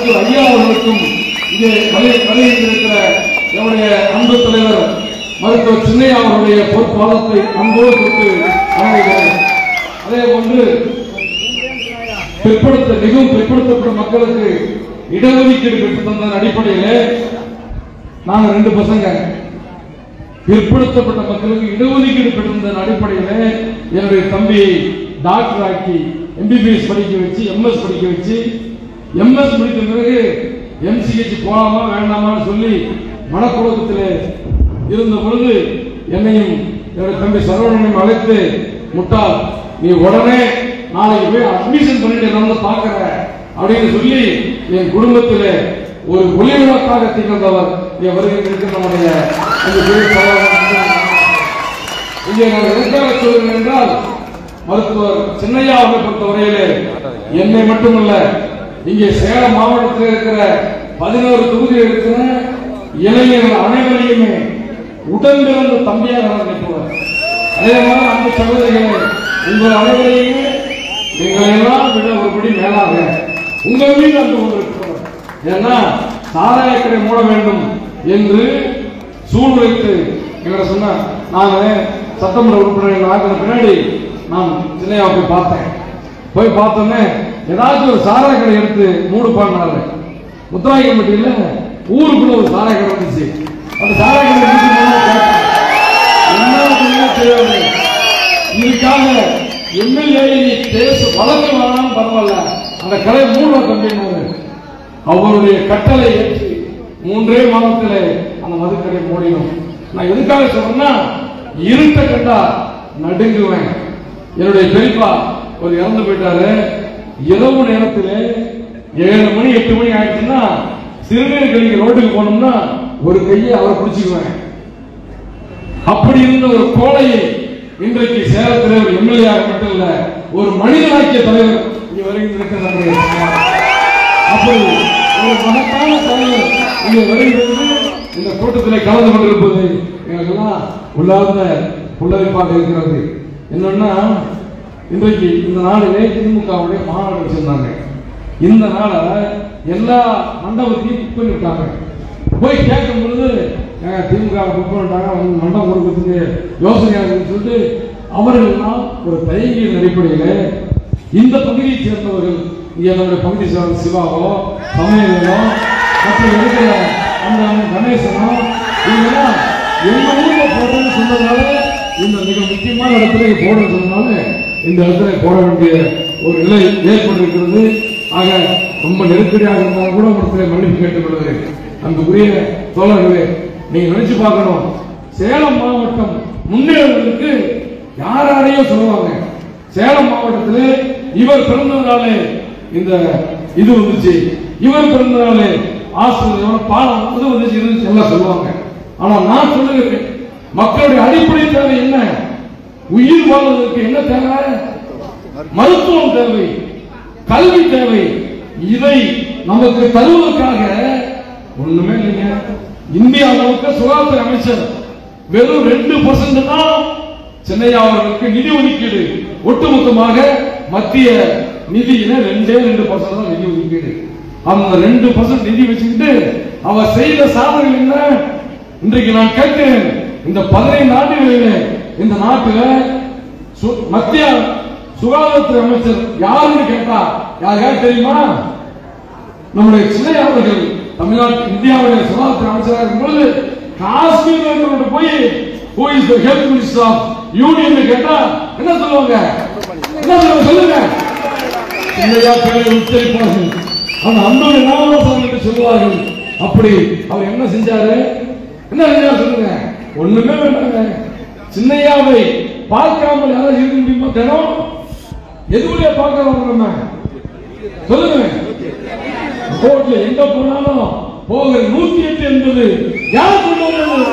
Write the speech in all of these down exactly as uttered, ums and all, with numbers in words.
மருத்துவர் ஐயா அவர்களுக்கும் இங்கே வருகின்றிருக்கிற நம்முடைய அன்பு தலைவர் மருத்துவர் சின்னையா அவருடைய பொற்பாதத்தை அன்போடு கொடுத்து வணங்குகிறேன். அதே போன்று பிற்படுத்த மிகவும் பிற்படுத்தப்பட்ட மக்களுக்கு இடஒதுக்கீடு பெற்று தந்த அடிப்படையில் நாங்கள் ரெண்டு பசங்க பிற்படுத்தப்பட்ட மக்களுக்கு இடஒதுக்கீடு பெற்றிருந்த அடிப்படையில் என்னுடைய தம்பியை டாக்டர் ஆக்கி எம்பிபிஎஸ் படிக்க வச்சு எம்எஸ் படிக்க வச்சு எம்எஸ் முடித்த பிறகு எம்சிஹெச் போலாமா வேண்டாமான்னு சொல்லி மனக்குழப்பத்தில் இருந்த பொழுது என்னையும் என்னுடைய தம்பி சரவணனையும் அழைத்து முட்டாள் நீ உடனே நாளைக்கு போய் அட்மிஷன் பண்ணிட்டு வந்து பார்க்கிற அப்படின்னு சொல்லி என் குடும்பத்தில் ஒரு ஒளிவிளக்காக திகழ்ந்தவர் என் வருகின்ற நம்முடைய இங்கே நான் எதற்காக சொல்கிறேன் என்றால் மருத்துவர் சின்னையா அவரை பொறுத்தவரையிலே என்னை மட்டுமல்ல இங்கே சேலம் மாவட்டத்தில் இருக்கிற பதினோரு தொகுதியில் இருக்கிற இளைஞர்கள் அனைவரையுமே உடன் பிறந்த தம்பியாக நினைப்பவர். அதே மாதிரி அந்த சகோதரிகளே உங்கள் அனைவரையுமே எங்களெல்லாம் விட ஒருபடி மேலாக உங்கள் மீது அந்த ஒன்று இருக்கிறவர். ஏன்னா சாராயக்கடை மூட வேண்டும் என்று சூழ்நிலைத்து எங்களை சொன்ன நான் சட்டமன்ற உறுப்பினர்கள் ஆகிற பின்னாடி நான் சின்னையா போய் பார்த்தேன். போய் பார்த்தோன்னே ஏதாச்சும் ஒரு சாராய கடை எடுத்து மூடு பாடினாரு. முத்துராயக்கம்பட்டியில் ஊருக்குள்ள ஒரு சாராய கடை இருந்துச்சு. அந்த சாராய கடை என்ன இதுக்காக எம்எல்ஏ பேச வழக்கு வேணாலும் பரவாயில்ல அந்த கடை மூணு தம்பினாரு. அவருடைய கட்டளை ஏற்றி மூன்றே மாதத்தில் அந்த மதுக்கடை மூடினோம். நான் எதுக்காக சொல்றேன்னா இருட்ட கண்டா நடுங்குவேன். என்னுடைய பெரியப்பா ஒரு இறந்து போயிட்டாரு. இரவு நேரத்தில் ஏழு மணி எட்டு மணி ஆயிடுச்சுன்னா சிறுநீர் கழிக்க ரோட்டுக்கு போனோம்னா ஒரு கையை அவரை பிடிச்சுக்குவேன். அப்படி இருந்த ஒரு கோழையை இன்றைக்கு சேலத்தில் ஒரு எம்எல்ஏ மட்டும் இல்ல ஒரு மனிதனாக்கிய தலைவர் இங்கே வருகின்ற அப்படி ஒரு மகத்தான தலைவர் இங்கே வருகிறது. இந்த கூட்டத்தில் கலந்து கொண்டிருப்பது எங்களுக்கெல்லாம் உள்ளார்ந்த புல்லரிப்பாக இருக்கிறது. என்னன்னா இன்றைக்கு இந்த நாளிலே திமுகவுடைய மாநாடு வச்சிருந்தாங்க. இந்த நாளை எல்லா மண்டபத்தையும் புக் பண்ணிவிட்டாங்க. போய் கேட்கும் பொழுது திமுக புக் பண்ணிட்டாங்க மண்டபம் கொடுக்கறதுக்கு யோசனையாக சொல்லிட்டு அவர்கள்லாம் ஒரு தயங்கியின் அடிப்படையில் இந்த பகுதியை சேர்ந்தவர்கள் என்னுடைய பகுதி சேர்ந்த சிவாவோ சமயங்களோ மற்றும் இருக்கிற அந்த கணேசனோ இவங்கெல்லாம் எங்க ஊர்ல போட்டோம்னு சொன்னதுனால இந்த மிக முக்கியமான இடத்துல போட சொன்னால இந்த இடத்துல போட வேண்டிய ஒரு நிலை ஏற்பட்டிருக்கிறது. ஆக ரொம்ப நெருக்கடியாக இருந்தாலும் கூட இடத்துல மன்னிப்பு கேட்டுக்கொள்கிறேன். அந்த உரிய தோழர்களே நீங்க நினைச்சு பார்க்கணும், சேலம் மாவட்டம் முன்னேறுவதற்கு யார் யாரையும் சொல்லுவாங்க. சேலம் மாவட்டத்தில் இவர் பிறந்ததுனாலே இந்த இது வந்துச்சு, இவர் பிறந்ததுனாலே ஆசிரியர் பாலம் வந்து வந்துச்சு எல்லாம் சொல்லுவாங்க. ஆனா நான் சொல்லுகிறேன், மக்களுடைய அடிப்படை தேவை என்ன? உயிர் வாழ்வதற்கு என்ன தேவை? மருத்துவம் தேவை, கல்வி தேவை. இதை நமக்கு தருவதற்காக ஒண்ணுமே இல்லைங்க. இந்திய அளவுக்கு சுகாதார அமைச்சர் வெறும் ரெண்டு பர்சன்ட் தான் சின்னையா அவர்களுக்கு நிதி ஒதுக்கீடு. ஒட்டுமொத்தமாக மத்திய நிதியில ரெண்டே ரெண்டு பர்சன்ட் தான் நிதி ஒதுக்கீடு. அந்த ரெண்டு பர்சன்ட் நிதி வச்சுக்கிட்டு அவர் செய்த சாதனை என்ன? இன்றைக்கு நான் கேட்கிறேன், இந்த பதினைந்து ஆண்டுகளில் இந்த நாட்டில் மத்திய சுகாதாரத்துறை அமைச்சர் யாருன்னு கேட்டா யாருக்காவது தெரியுமா? நம்முடைய சின்னையா அவர்கள் தமிழ்நாட்டு இந்தியாவுடைய சுகாதாரத்துறை அமைச்சராக இருக்கும்போது காஷ்மீர் போய் who is the health minister of union கேட்டா என்ன சொல்லுவாங்க? என்ன சொல்லுங்க? சின்னையா பேரை உச்சரிப்பார்கள். அந்த அன்புடைய நாம சொல்லுவார்கள். அப்படி அவர் என்ன செஞ்சாரு? என்ன செஞ்சாரு சொல்லுங்க? ஒண்ணுமே வேண்டாங்க. சின்னையாவை பார்க்காமல் யாராவது இருக்க முடியுமா? தினம் எதுவுடைய பார்க்க நம்ம சொல்லுங்க. கோர்ட்ல எங்க போனாலும் போகிற நூத்தி எட்டு என்பது யார் கொண்டு வந்தது?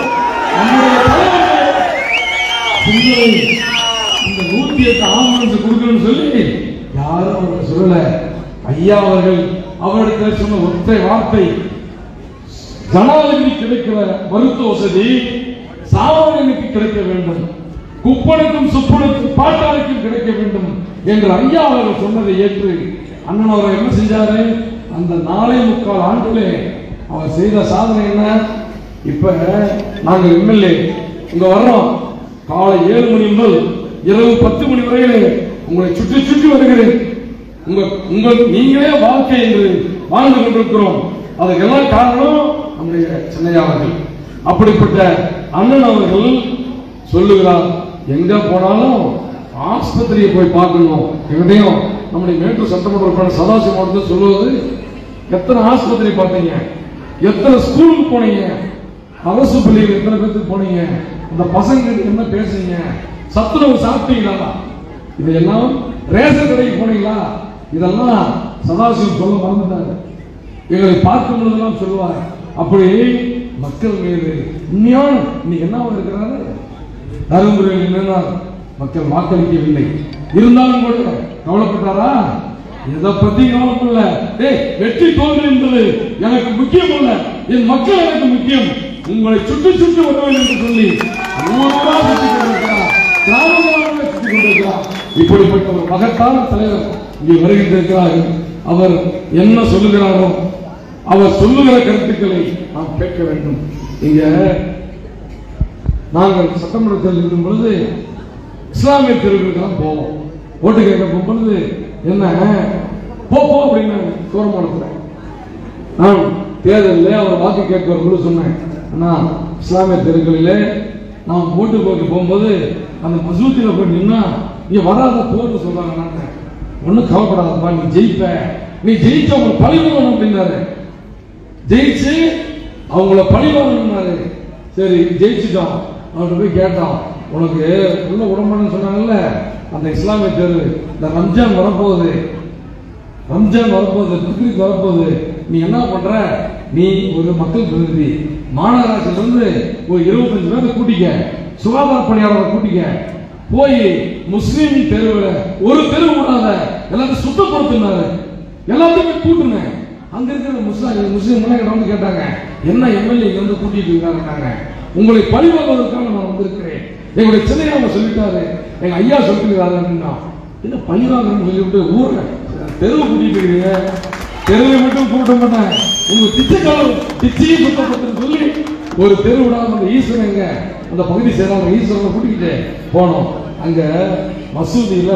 இந்த நூத்தி எட்டு ஆம்புலன்ஸ் கொடுக்கணும்னு சொல்லி யாரும் அவர்கள் சொல்லல. ஐயா அவர்கள் அவரிடத்தில் சொன்ன ஒற்றை வார்த்தை, ஜனாதிபதி கிடைக்கிற மருத்துவ வசதி சாமானியனுக்கு கிடைக்க வேண்டும், குப்பனுக்கும் சுப்பனுக்கும் பாட்டாளிக்கும் கிடைக்க வேண்டும் என்று ஐயா அவர்கள் சொன்னதை ஏற்று அண்ணன் அவர்கள் என்ன செஞ்சாரு? அந்த நாளை முக்கால் ஆண்டிலே அவர் செய்த சாதனை என்ன? இப்ப நாங்கள் எம்எல்ஏ இங்க வர்றோம், காலை ஏழு மணி முதல் இரவு பத்து மணி வரையிலே உங்களை சுற்றி சுற்றி வருகிறேன். உங்க உங்கள் நீங்களே வாழ்க்கை என்று வாழ்ந்து கொண்டிருக்கிறோம். அதுக்கெல்லாம் காரணம் நம்முடைய சின்னையா அவர்கள். அப்படிப்பட்ட அண்ணன் அவர்கள் சொல்லுகிறார், எங்க போனாலும் ஆஸ்பத்திரியை போய் பார்க்கணும். எங்கடையும் நம்முடைய மேட்டூர் சட்டமன்ற உறுப்பினர் சதாசிவம் மாவட்டத்தில் சொல்லுவது, எத்தனை ஆஸ்பத்திரி பார்த்தீங்க, எத்தனை ஸ்கூலுக்கு போனீங்க, அரசு பள்ளியில் எத்தனை பேருக்கு போனீங்க, அந்த பசங்க என்ன பேசுறீங்க, சத்துணவு சாப்பிட்டீங்களா, இதெல்லாம் ரேஷன் கடைக்கு போனீங்களா, இதெல்லாம் சதாசிவம் சொல்ல மறந்துட்டாரு. எங்களை பார்க்கும் பொழுதெல்லாம் சொல்லுவார். அப்படி மக்கள் மீது உண்மையான இன்னைக்கு என்ன இருக்கிறாரு, தருமபுரியில் நின்றார், மக்கள் வாக்களிக்கவில்லை. இருந்தாலும் கூட கவலைப்பட்டாரா? எதை பத்தி கவலைப்படல. வெற்றி தோல்வி என்பது எனக்கு முக்கியம் அல்ல, என் மக்கள் எனக்கு முக்கியம். உங்களை சுற்றி சுற்றி வருவேன் என்று சொல்லி இப்படிப்பட்ட ஒரு மகத்தான தலைவர் இங்கே வருகின்றிருக்கிறார்கள். அவர் என்ன சொல்லுகிறாரோ, அவர் சொல்லுகிற கருத்துக்களை நாம் கேட்க வேண்டும். இங்க நாங்கள் சட்டமன்றத்தில் இருக்கும் பொழுது இஸ்லாமிய தெருவுகளுக்கெல்லாம் போவோம். ஓட்டு கேட்க போகும்பொழுது என்ன போ அப்படின்னு கோரமானத்தில் நான் தேர்தலில் அவர் வாக்கு கேட்க வரும்போது சொன்னேன், அண்ணா இஸ்லாமிய தெருக்களிலே நாம் ஓட்டு போட்டு போகும்போது அந்த மசூதியில் போய் நின்னா இங்க வராத போட்டு சொல்றாங்க. ஒன்னும் கவலைப்படாதப்பா, நீ ஜெயிப்ப, நீ ஜெயிச்ச அவங்க பழிவாங்கணும் அப்படின்னாரு. ஜெயிச்சு அவங்கள பழிவாங்கன்னாரு. சரி ஜெயிச்சுட்டோம். அவர்கிட்ட போய் கேட்டோம், உனக்கு உள்ள உடம்புன்னு சொன்னாங்கல்ல, அந்த இஸ்லாமிய தெரு இந்த ரம்ஜான் வரப்போகுது, ரம்ஜான் வரப்போகுது, பக்ரீத் வரப்போகுது, நீ என்ன பண்ற, நீ ஒரு மக்கள் பிரதிநிதி, மாநகராட்சியிலிருந்து ஒரு இருபத்தஞ்சு பேரை கூட்டிக்க, சுகாதார பணியாளரை கூட்டிக்க, போய் முஸ்லீம் தெருவில் ஒரு தெரு கூடாத எல்லாத்தையும் சுத்தப்படுத்தினாரு. எல்லாத்தையுமே கூட்டுங்க. அங்க இருக்கிற முஸ்லிம் முஸ்லீம் வந்து கேட்டாங்க, என்ன எம்எல்ஏ வந்து கூட்டிட்டு இருக்காங்க, உங்களை பழிவாங்குவதற்காக நான் வந்திருக்கிறேன். எங்களுடைய சின்னையா சொல்லிட்டாரு, எங்க ஐயா சொல்லிருக்காரு அப்படின்னா, என்ன பழிவாங்கன்னு சொல்லிவிட்டு ஊர்ல தெருவு கூட்டிட்டு இருக்கீங்க, தெருவை மட்டும் கூட்ட மாட்டேன், உங்க திச்சைக்காலம் திச்சையும் சுத்தப்பட்டு சொல்லி ஒரு தெரு விடாம அந்த ஈஸ்வரன் எங்க அந்த பகுதி சேர்ந்த ஈஸ்வரனை கூட்டிக்கிட்டு போனோம். அங்க மசூதியில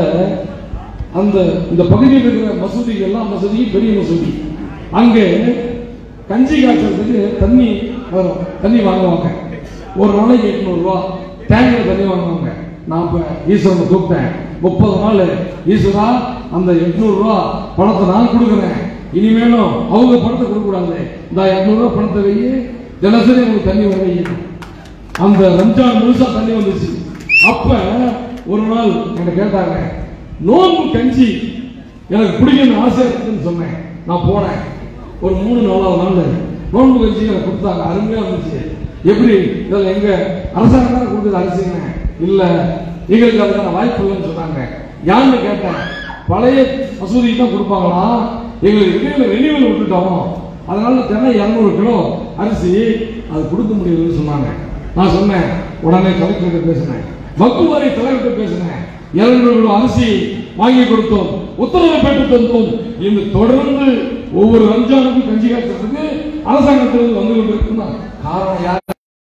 அந்த இந்த பகுதியில் இருக்கிற மசூதி எல்லாம் மசூதியும் பெரிய மசூதி, அங்கே கஞ்சி காய்ச்சறதுக்கு தண்ணி வரும், தண்ணி வாங்குவாங்க. ஒரு நாளைக்கு எட்நூறு ரூபா டேங்கர் தண்ணி வாங்குவாங்க. நான் இப்ப ஈஸ்வரனை கூப்பிட்டேன், முப்பது நாள் ஈஸ்வரா அந்த எட்நூறு ரூபா பணத்தை நான் கொடுக்குறேன், இனிமேலும் அவங்க பணத்தை கொடுக்க கூடாது, இந்த எட்நூறு ரூபா பணத்தை வையி, தினசரி உங்களுக்கு தண்ணி வர வைக்கணும். அந்த ரம்ஜான் முழுசா தண்ணி வந்துச்சு. அப்ப ஒரு நாள் என்ன கேட்டாங்க, நோன்பு கஞ்சி எனக்கு பிடிக்கணும் ஆசை இருக்குன்னு சொன்னேன். நான் போனேன், ஒரு மூணு நாலாவது நாள் நோன்பு கஞ்சி எனக்கு கொடுத்தாங்க, அருமையா இருந்துச்சு. எப்படி இதில் எங்க அரசாங்கம் தான் கொடுத்தது அரிசிங்க, இல்ல எங்களுக்கு அதுக்கான வாய்ப்பு இல்லைன்னு சொன்னாங்க. யாருன்னு கேட்டேன், பழைய மசூதிக்கு தான் கொடுப்பாங்களா, எங்களுக்கு இடையில ரெனிவல் விட்டுட்டோம், அதனால தினம் இருநூறு கிலோ அரிசி அது கொடுக்க முடியலன்னு சொன்னாங்க. நான் சொன்னேன், உடனே கலெக்டர் பேசினேன், வக்குவாரி தலைவர்கிட்ட பேசினேன், இருநூறு கிலோ அரிசி வாங்கி கொடுத்தோம், உத்தரவை பெற்று தந்தோம். இந்த தொடர்ந்து ஒவ்வொரு ரம்ஜானுக்கும் கஞ்சி காய்ச்சறதுக்கு அரசாங்கத்திலிருந்து வந்து கொண்டிருக்குன்னா காரணம் யார்?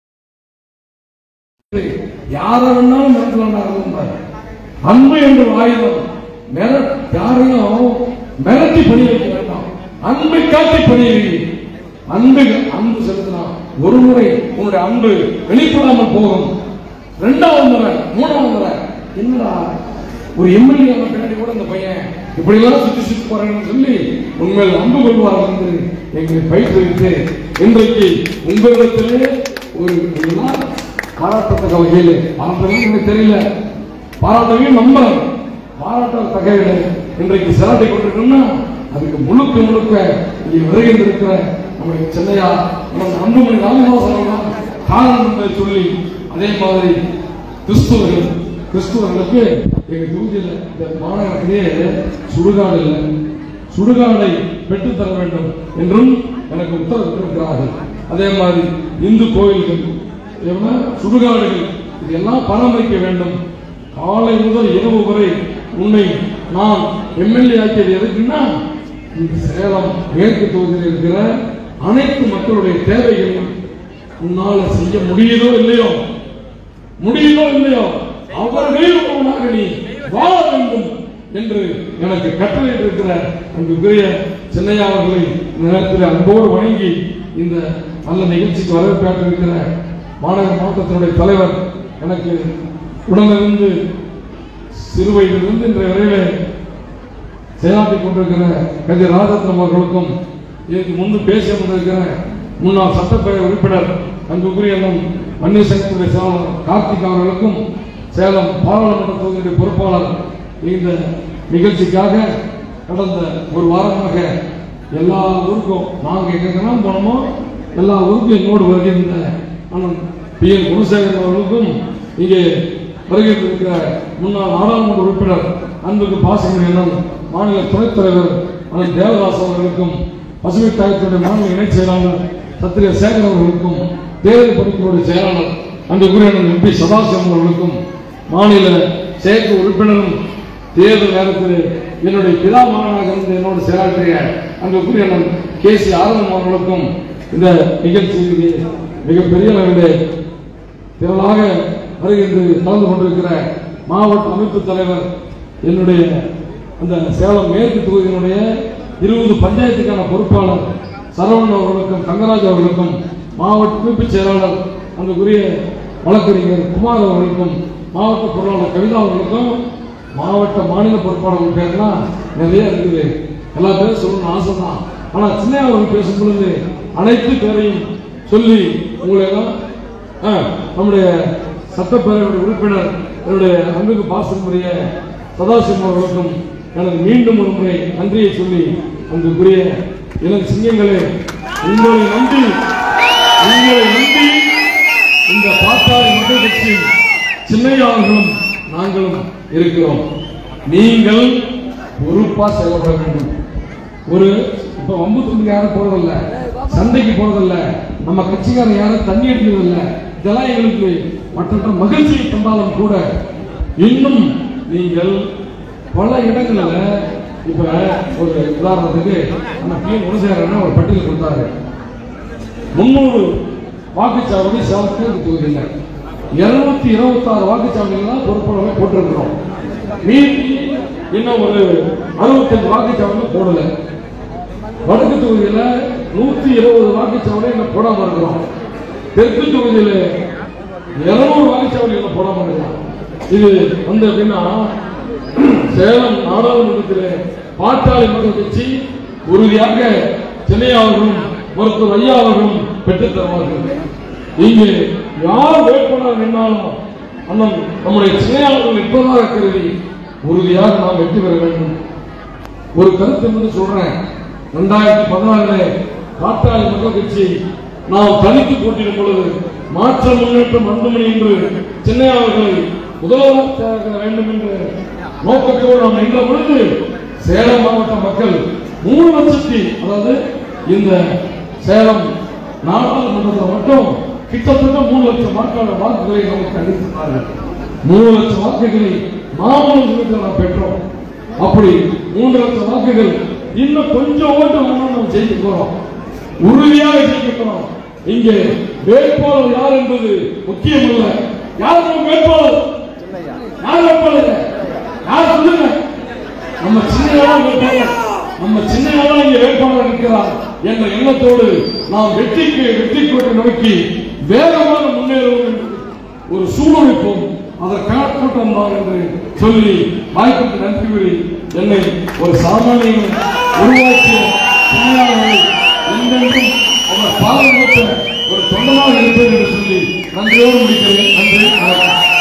யார வேணாலும் மிரட்டலாம். அன்பு என்ற ஆயுதம் யாரையும் மிரட்டி பணி வைக்க வேண்டாம், அன்பை காட்டி பணி அன்பு அன்பு செலுத்தினா ஒரு முறை உன்னுடைய அன்பு வெளிப்படாமல் போகும். இரண்டாவது முறை மூணாவது முறை என்னடா ஒரு எம்எல்ஏ பின்னாடி கூட இந்த பையன் இப்படி எல்லாம் சுற்றி சுற்றி போறேன்னு சொல்லி உண்மையில் அன்பு கொள்வார்கள் என்று எங்களை பயிற்றுவித்து இன்றைக்கு உங்களிடத்திலே ஒரு பாராட்டத்தக்க வகையில் பாராட்டவே எனக்கு தெரியல, பாராட்டவே நம்ம பாராட்டத்தக்க இன்றைக்கு சிராட்டை கொண்டிருக்கோம்னா அதுக்கு முழுக்க முழுக்க இங்கே வருகின்றிருக்கிற நம்முடைய சென்னையா அன்புமணி ராமதாஸ் காரணம் என்பதை சொல்லி, அதே மாதிரி கிறிஸ்துவர்கள் கிறிஸ்துவர்களுக்கு எங்க தொகுதியில் இந்த மாநகரத்திலேயே சுடுகாடு இல்லை, சுடுகாடை பெற்றுத்தர வேண்டும் என்றும் எனக்கு உத்தரவிட்டிருக்கிறார்கள். அதே மாதிரி இந்து கோயில்கள் சுடுகாடுகள் இதெல்லாம் பராமரிக்க வேண்டும். காலை முதல் இரவு வரை உன்னை நான் எம்எல்ஏ ஆக்கியது எதுக்குன்னா இந்த சேலம் மேற்கு தொகுதியில் இருக்கிற அனைத்து மக்களுடைய தேவைகளையும் உன்னால செய்ய முடியுதோ இல்லையோ முடியுதோ இல்லையோ அவர்கள் ஒருவனாக நீ வாழ வேண்டும் என்று எனக்கு கட்டளையிட்டு இருக்கிற அன்புக்குரிய சின்னையா அவர்களை இந்த நேரத்தில் அன்போடு வணங்கி இந்த நல்ல நிகழ்ச்சிக்கு வரவேற்று இருக்கிற மாநகர மாவட்டத்தினுடைய தலைவர் எனக்கு உடனிருந்து சிறுவயதிலிருந்து இன்றைய வரையிலே செயலாற்றிக் கொண்டிருக்கிற கஜ ராஜரத்னம் அவர்களுக்கும் இதற்கு முன்பு பேசிய கொண்டிருக்கிற முன்னாள் சட்டப்பேரவை உறுப்பினர் அன்புக்குரிய மன்னிய சங்கத்துடைய செயலாளர் கார்த்திக் அவர்களுக்கும் சேலம் பாராளுமன்ற தொகுதியுடைய பொறுப்பாளர் இந்த நிகழ்ச்சிக்காக கடந்த ஒரு வாரமாக எல்லா ஊருக்கும் நாங்கள் எங்கெல்லாம் போனோமோ எல்லா ஊருக்கும் என்னோடு வருகின்ற அண்ணன் பி என் குணசேகரன் அவர்களுக்கும் இங்கே வருகின்ற முன்னாள் நாடாளுமன்ற உறுப்பினர் அன்புக்கு பாசமணியன் மாநில துணைத் தலைவர் அண்ணன் தேவதாஸ் அவர்களுக்கும் பசுமை தாயத்தினுடைய மாநில இணைச் செயலாளர் சத்திரிய சேகர் அவர்களுக்கும் தேர்தல் பணிக்குழுடைய செயலாளர் அன்புக்குரிய எம் பி சதாசிவம் அவர்களுக்கும் மாநில செயற்கை உறுப்பினரும் தேர்தல் நேரத்தில் என்னுடைய பிதா மகனாக இருந்து என்னோடு செயலாற்றிய அன்புக்குரிய கே சி ஆனந்தம் அவர்களுக்கும் இந்த நிகழ்ச்சிக்கு மிகப்பெரிய அளவிலே திரளாக வருகின்ற கலந்து கொண்டிருக்கிற மாவட்ட அமைப்பு தலைவர் என்னுடைய அந்த சேலம் மேற்கு தொகுதியினுடைய இருபது பஞ்சாயத்துக்கான பொறுப்பாளர் சரவணன் அவர்களுக்கும் தங்கராஜ் அவர்களுக்கும் மாவட்ட அமைப்பு செயலாளர் அன்புக்குரிய வழக்கறிஞர் குமார் அவர்களுக்கும் மாவட்ட பொருளாளர் கவிதா அவர்களுக்கும் மாவட்ட மாநில பொறுப்பாளர்கள் பேர்லாம் நிறைய இருக்குது. எல்லா பேரும் சொல்லணும்னு ஆசை தான். ஆனா சின்ன அவர்கள் பேசும் பொழுது அனைத்து பேரையும் சொல்லி உங்களை எல்லாம் நம்முடைய சட்டப்பேரவை உறுப்பினர் என்னுடைய அன்புக்கு பாசமுடைய சதாசிவம் அவர்களுக்கும் எனக்கு மீண்டும் ஒரு முறை நன்றியை சொல்லி அன்புக்குரிய இளம் சிங்கங்களே உங்களை நம்பி உங்களை நம்பி இந்த பாட்டாளி மக்கள் கட்சி சின்னையாளர்களும் நாங்களும் இருக்கிறோம். நீங்கள் பொறுப்பா செயல்பட வேண்டும். ஒரு இப்ப வம்பு துண்டு யாரும் போறதில்ல, சண்டைக்கு போறதில்ல, நம்ம கட்சிக்காரன் யாரும் தண்ணி அடிக்கிறதில்ல. இதெல்லாம் எங்களுக்கு மற்ற மகிழ்ச்சியை தந்தாலும் கூட இன்னும் நீங்கள் பல இடங்களில் இப்ப ஒரு உதாரணத்துக்கு நம்ம பி என் குணசேகரன் ஒரு பட்டியல் கொடுத்தாரு. முன்னூறு வாக்குச்சாவடி சேலத்தில் தொகுதியில் இருநூத்தி இருபத்தி ஆறு வாக்குச்சாவடிகள் தான் பொறுப்பாளர்களை போட்டிருக்கிறோம். மீதி இன்னும் ஒரு அறுபத்தஞ்சு வாக்குச்சாவடிகள் போடல. வடக்கு தொகுதியில நூத்தி இருபது வாக்குச்சாவடி இன்னும் போடாம இருக்கிறோம். தெற்கு தொகுதியில இருநூறு வாக்குச்சாவடிகள் போடாம இருக்கிறோம். இது வந்து எப்படின்னா சேலம் நாடாளுமன்றத்தில் பாட்டாளி மக்கள் கட்சி உறுதியாக சின்னையா அவர்களும் மருத்துவர் ஐயா அவர்களும் பெற்றுத் தருவார்கள். இங்கே யார் வேட்பாளர் நின்றாலும் அண்ணன் நம்முடைய சின்னையாளர்கள் நிற்பதாக கருதி உறுதியாக நாம் வெற்றி பெற வேண்டும். ஒரு கருத்து என்று சொல்றேன். இரண்டாயிரத்தி பதினாறுல பாட்டாளி மக்கள் கட்சி நாம் தனித்து போட்டியிடும் பொழுது மாற்ற முன்னேற்றம் அன்புமணி என்று சின்னையாளர்களை முதல்வராக வேண்டும் என்ற நோக்கத்தோடு நாம் நின்ற பொழுது சேலம் மாவட்ட மக்கள் மூணு லட்சத்தி அதாவது இந்த சேலம் நாடாளுமன்றத்தில் மட்டும் கிட்டத்தட்ட மூணு லட்சம் வாக்காளர் வாக்குகளை நமக்கு அளித்தார்கள். மூணு லட்சம் வாக்குகளை மாமல்லபுரத்தில் நாம் பெற்றோம். அப்படி மூன்று லட்சம் வாக்குகள் இன்னும் கொஞ்சம் ஓட்டு நாம் ஜெயிக்க போறோம். உறுதியாக ஜெயிக்க போறோம். இங்கே வேட்பாளர் யார் என்பது முக்கியம் அல்ல. யார் நம்ம வேட்பாளர்? யார் வேட்பாளர்? யார் சொல்லுங்க? நம்ம சின்னையா வேட்பாளர். நம்ம சின்னையா இங்கே வேட்பாளர் இருக்கிறார் என்ற எண்ணத்தோடு நாம் வெற்றிக்கு வெற்றி கோட்டை நோக்கி வேகமாக முன்னேறுவோம் என்று ஒரு சூழலிப்போம். அதற்கான கூட்டம் தான் என்று சொல்லி வாய்ப்புக்கு நன்றி கூறி என்னை ஒரு சாமானிய உருவாக்கிய சின்னையாளர்களை என்றென்றும் அவர் பாதுகாத்த ஒரு தொண்டமாக இருப்பேன் என்று சொல்லி நன்றியோடு முடிக்கிறேன். நன்றி.